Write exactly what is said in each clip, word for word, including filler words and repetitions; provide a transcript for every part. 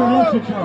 Nosića.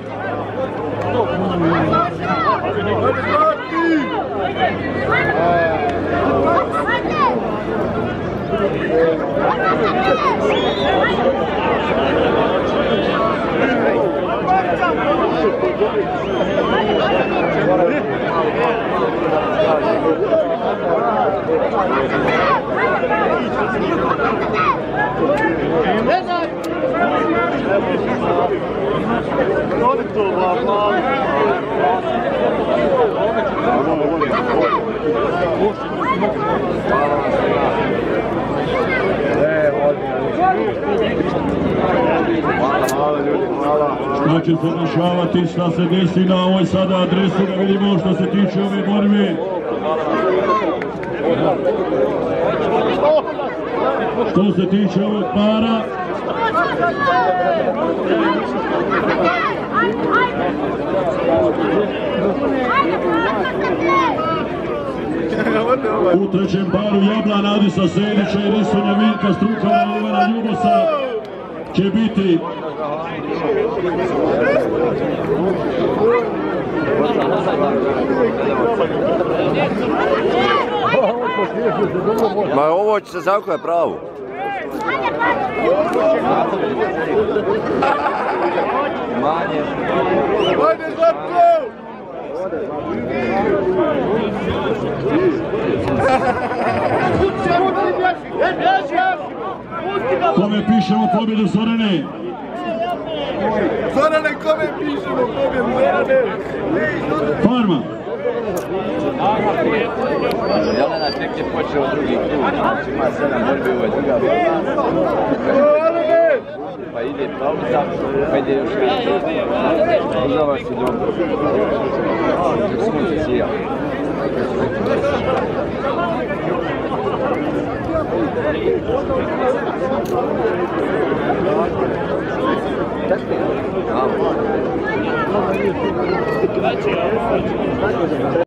Što će se dešavati, šta se desi na ovoj sada adresu, da vidimo što se tiče ove borbe. Što se tiče ovog para, u trećem paru Jablan Adisa Sedića i Risonja Vinka Strukana Ivana Ljubosa će biti Ma ovo će se zakuje pravu. Manje. Ajde Zlatko! kome pišemo pobjedu, Zorane? Zorane, kome pišemo pobjedu, Zorane? Farma. Jelena tek je počeo drugi krug, znači ima sedam borbi, ovo je druga borba. Pa ide pauza, pa ide još jedan. Država si dobro. Sunce sija. Bravo.